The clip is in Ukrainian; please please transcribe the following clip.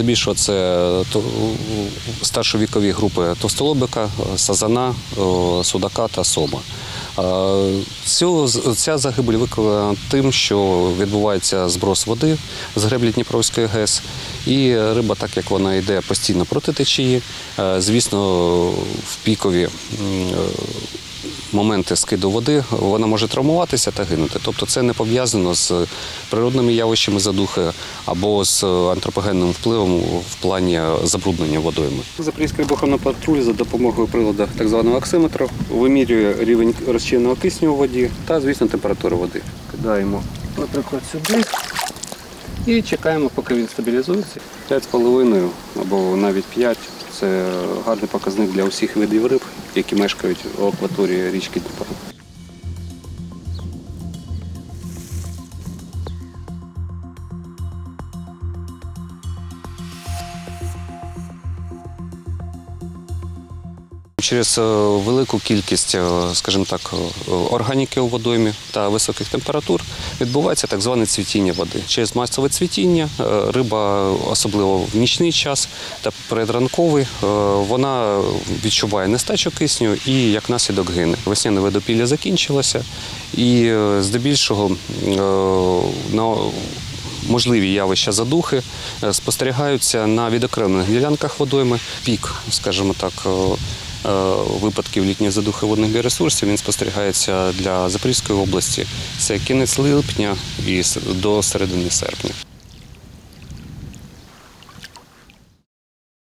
Здебільшого це старшовікові групи товстолобика, сазана, судака та сома. Ця загибель викликана тим, що відбувається зброс води з греблі Дніпровської ГЕС. І риба, так як вона йде постійно проти течії, звісно, в пікові моменти скиду води вона може травмуватися та гинути. Тобто це не пов'язано з природними явищами задухи або з антропогенним впливом в плані забруднення водойми. Запорізький рибоохоронний патруль за допомогою приладу так званого оксиметру вимірює рівень розчинного кисню у воді та, звісно, температуру води. Кидаємо, наприклад, сюди і чекаємо, поки він стабілізується. 5,5 або навіть 5 – це гарний показник для усіх видів риб, які мешкають у акваторії річки Дніпро. Через велику кількість, скажімо так, органіки у водоймі та високих температур відбувається так зване цвітіння води. Через масове цвітіння риба, особливо в нічний час та передранковий, вона відчуває нестачу кисню і як наслідок гине. Весняне водопілля закінчилося і здебільшого можливі явища задухи спостерігаються на відокремлених ділянках водойми. Пік, скажімо так, випадків літньої задухи водних біоресурсів він спостерігається для Запорізької області. Це кінець липня і до середини серпня.